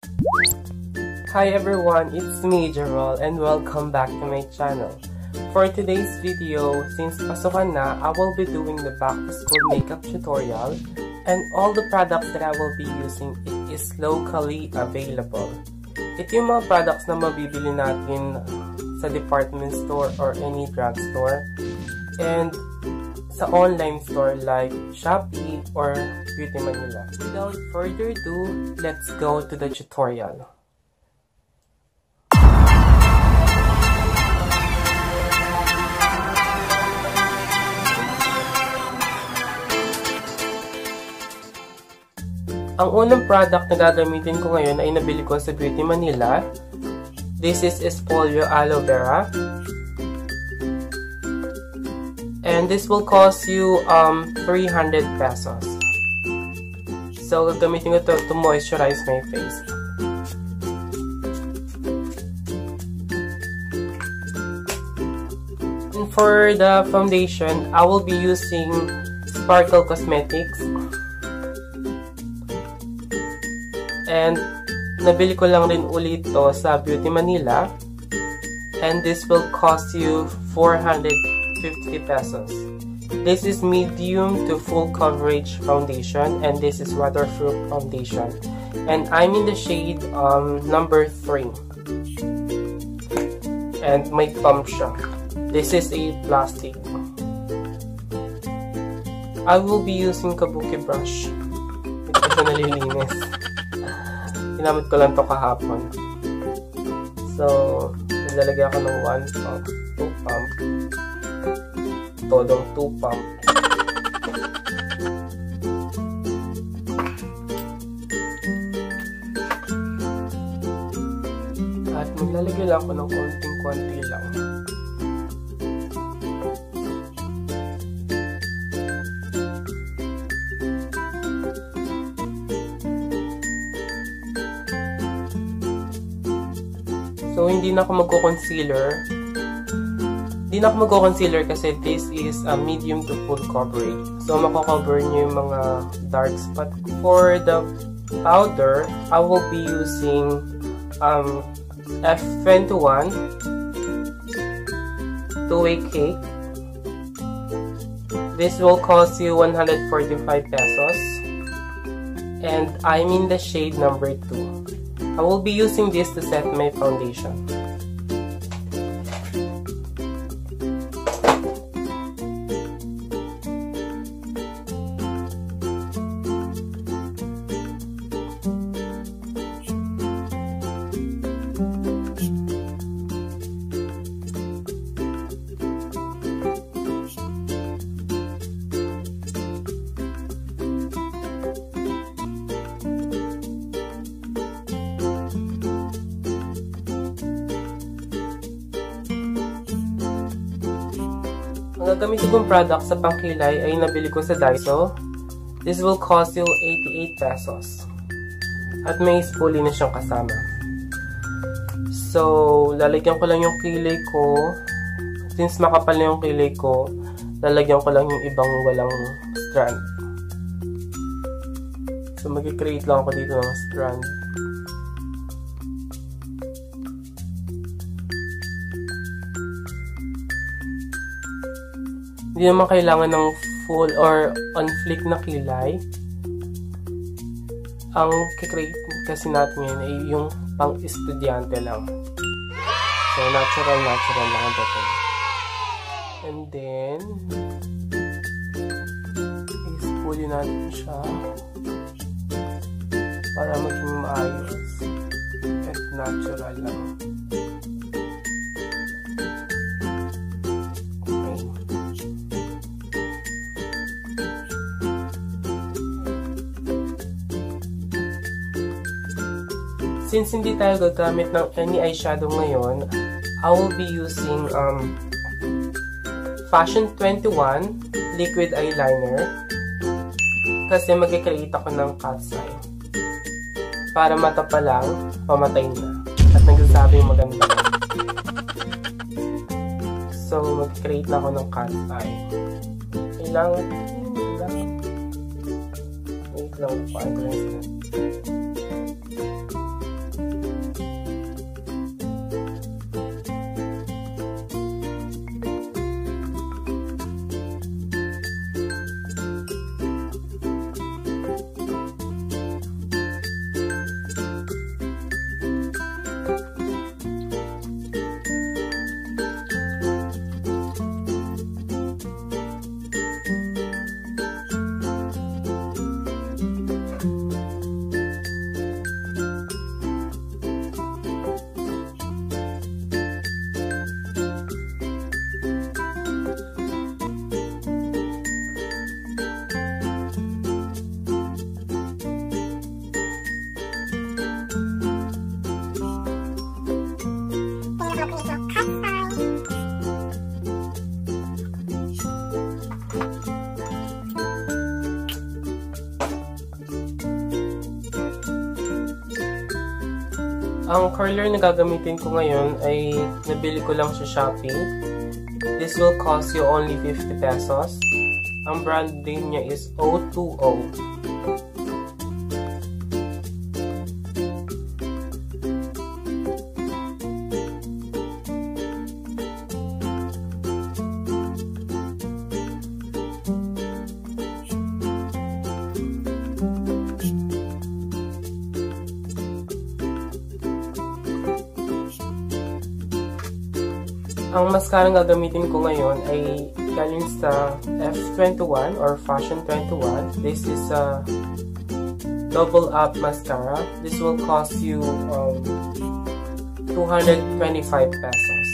Hi everyone, it's me Jerol and welcome back to my channel. For today's video, since pasukan na, I will be doing the back to school makeup tutorial and all the products that I will be using is locally available. Ito yung mga products na mabibili natin sa department store or any drugstore and sa online store like Shopee or Beauty Manila. Without further ado, let's go to the tutorial. Ang unang product na gagamitin ko ngayon ay nabili ko sa Beauty Manila. This is Polio Aloe Vera. And this will cost you 300 pesos. So gagamitin ko to moisturize my face. And for the foundation, I will be using Sparkle Cosmetics. And nabili ko lang rin ulit to sa Beauty Manila. And this will cost you 450 pesos. This is medium to full coverage foundation. And this is waterproof foundation. And I'm in the shade number 3. And may pump siya. This is a plastic. I will be using kabuki brush. Ito siya nalilinis. Ginamit ko lang to kahapon. So, naglalagay ako ng 1 pump, 2 pump, todong 2 pump. At maglalagay lang ako ng konting-konti lang. So, hindi na ako magko-concealer. Hindi na ako magko-concealer kasi this is a medium to full coverage. So, mako-cover niyo yung mga dark spot. For the powder, I will be using F21 two-way cake. This will cost you 145 pesos. And I'm in the shade number 2. I will be using this to set my foundation. Ang gagamitin kong product sa pangkilay ay nabili ko sa Daiso. This will cost you 88 pesos. At may spoolie na siyang kasama. So, lalagyan ko lang yung kilay ko. Since makapal na yung kilay ko, lalagyan ko lang yung ibang walang strand. So, mag-create lang ako dito ng strand. Hindi naman kailangan ng full or on flick na kilay. Ang kikreate kasi natin ngayon ay yung pang-estudyante lang. So, natural lang ang dating. And then, i-spoolie natin siya para maging maayos at natural lang. Since hindi tayo gagamit ng any eyeshadow ngayon, I will be using Fashion 21 liquid eyeliner kasi mag-create ako ng cat's eye. Para mata pa lang, pamatay na. At nagsasabi yung maganda. So, mag-create na ako ng cat's eye. Kailangan wait lang, paano ko lang sila. Ang curler na gagamitin ko ngayon ay nabili ko lang sa Shopee. This will cost you only 50 pesos. Ang brand name niya is O2O. Ang mascara na gagamitin ko ngayon ay galing sa F21 or Fashion 21. This is a double up mascara. This will cost you 225 pesos.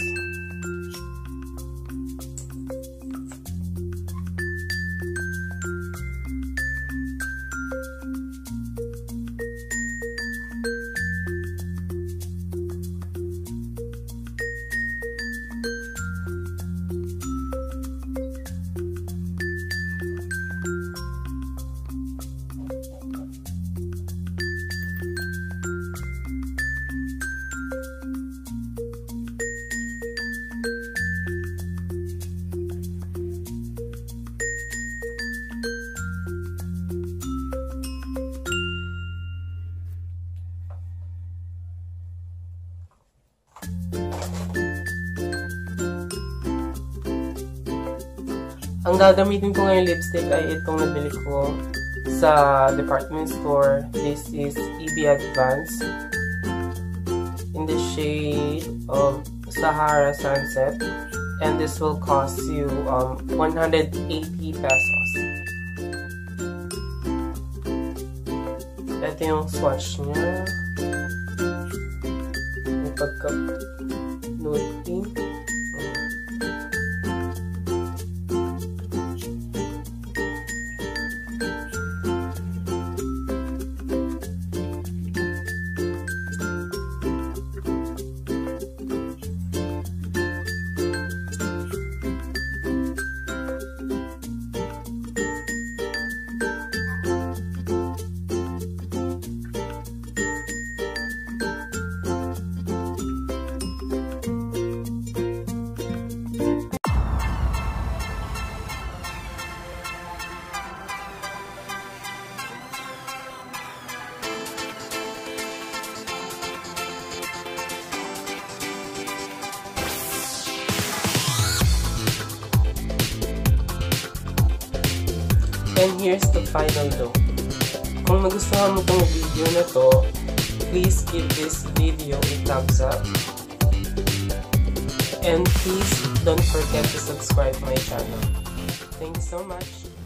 Ang gagamitin ko ngayong lipstick ay itong nabili ko sa department store. This is EB Advance in the shade of Sahara Sunset, and this will cost you 180 pesos. Ito yung swatch niya. May pagka-nude pink. And here's the final look. Kung nagustuhan mo tong video na to, please give this video a thumbs up. And please don't forget to subscribe my channel. Thank you so much.